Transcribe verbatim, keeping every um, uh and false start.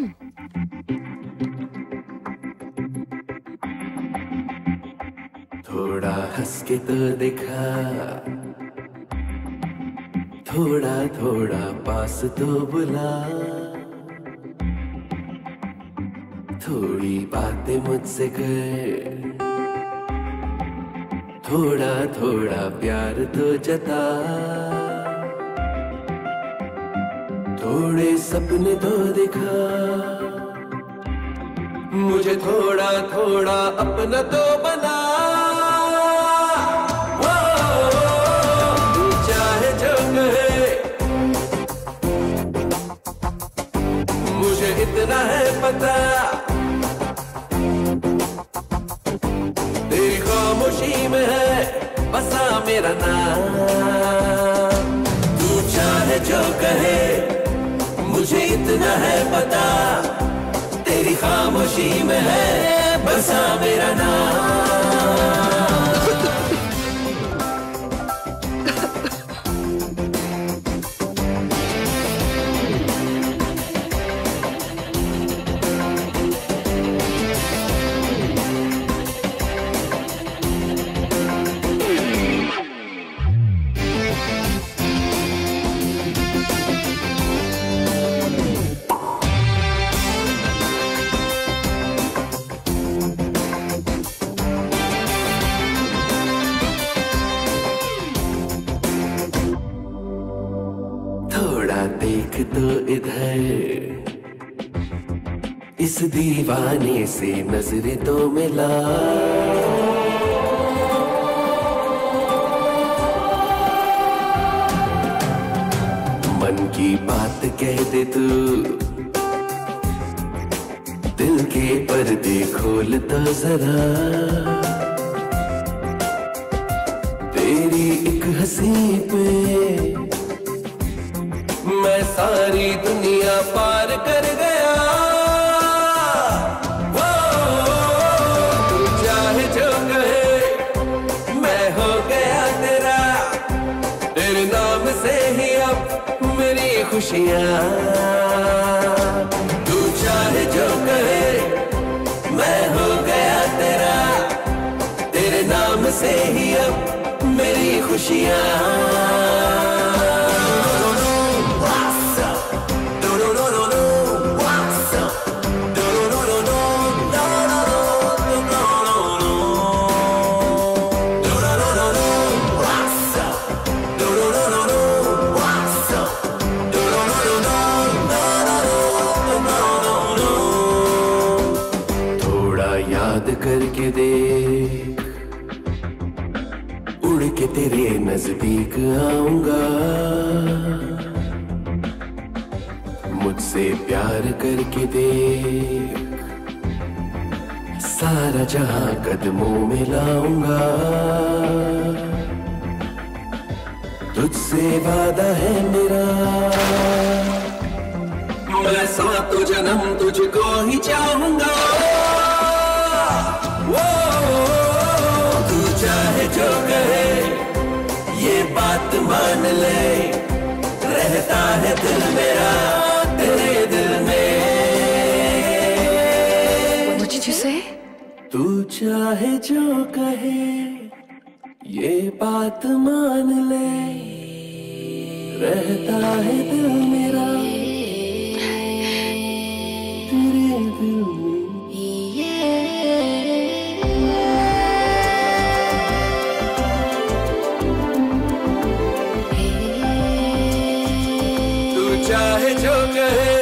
थोड़ा हंस के तो दिखा, थोड़ा थोड़ा पास तो बुला, थोड़ी बातें मुझसे कर, थोड़ा थोड़ा प्यार तो जता, थोड़े सपने तो दिखा, मुझे थोड़ा थोड़ा अपना तो बना। तू चाहे जो कहे, मुझे इतना है पता, तेरी खामोशी में है बसा मेरा नाम। तू चाहे जो कहे, मुझे इतना है पता, तेरी खामोशी में है बसा मेरा नाम। देख तो इधर, इस दीवाने से नजरें तो मिला, मन की बात कह दे तू, दिल के पर्दे खोल तो जरा, तेरी एक हंसी पे मैं सारी दुनिया पार कर गया। वो तू चाहे जो कहे, मैं हो गया तेरा, तेरे नाम से ही अब मेरी खुशियाँ। तू चाहे जो कहे, मैं हो गया तेरा, तेरे नाम से ही अब मेरी खुशियाँ। करके देख, उड़ के तेरे नजदीक आऊंगा, मुझसे प्यार करके देख, सारा जहां कदमों में लाऊंगा, तुझसे वादा है मेरा, मैं सातों जन्म तुझको ही चाहूंगा। तू चाहे जो कहे, ये बात मान ले, रहता है दिल मेरा तेरे दिल में। What did you say? तू चाहे जो कहे, ये बात मान ले, रहता है दिल मेरा तेरे दिल में। चाहे जो कहे,